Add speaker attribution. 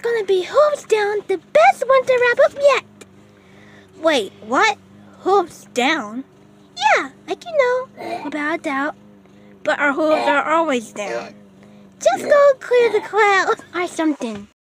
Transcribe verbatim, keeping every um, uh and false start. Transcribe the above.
Speaker 1: gonna be hooves down, the best winter wrap-up yet.
Speaker 2: Wait, what? Hooves down?
Speaker 1: Yeah, like you know, without a doubt.
Speaker 2: But our hooves are always down.
Speaker 1: Just go clear the clouds or something.